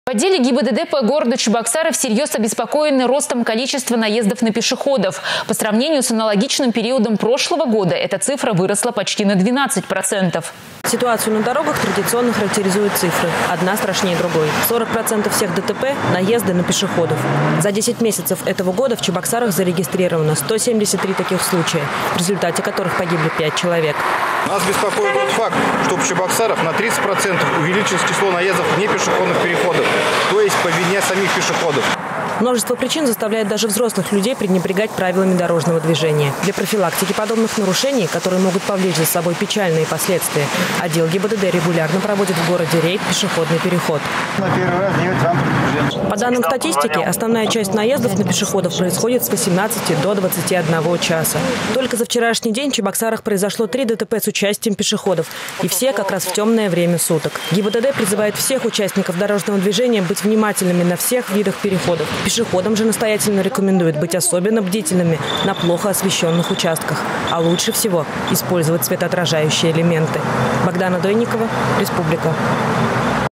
В отделе ГИБДД по городу Чебоксары всерьез обеспокоены ростом количества наездов на пешеходов. По сравнению с аналогичным периодом прошлого года эта цифра выросла почти на 12%. Ситуацию на дорогах традиционно характеризуют цифры. Одна страшнее другой. 40% всех ДТП – наезды на пешеходов. За 10 месяцев этого года в Чебоксарах зарегистрировано 173 таких случая, в результате которых погибли 5 человек. Нас беспокоит тот факт, что в Чебоксарах на 30% увеличилось число наездов вне пешеходных переходов, то есть по вине самих пешеходов. Множество причин заставляет даже взрослых людей пренебрегать правилами дорожного движения. Для профилактики подобных нарушений, которые могут повлечь за собой печальные последствия, отдел ГИБДД регулярно проводит в городе рейд «Пешеходный переход». По данным статистики, основная часть наездов на пешеходов происходит с 18 до 21 часа. Только за вчерашний день в Чебоксарах произошло 3 ДТП с участием пешеходов. И все как раз в темное время суток. ГИБДД призывает всех участников дорожного движения быть внимательными на всех видах переходов. Пешеходам же настоятельно рекомендуют быть особенно бдительными на плохо освещенных участках. А лучше всего использовать светоотражающие элементы. Богдана Дойникова, Республика.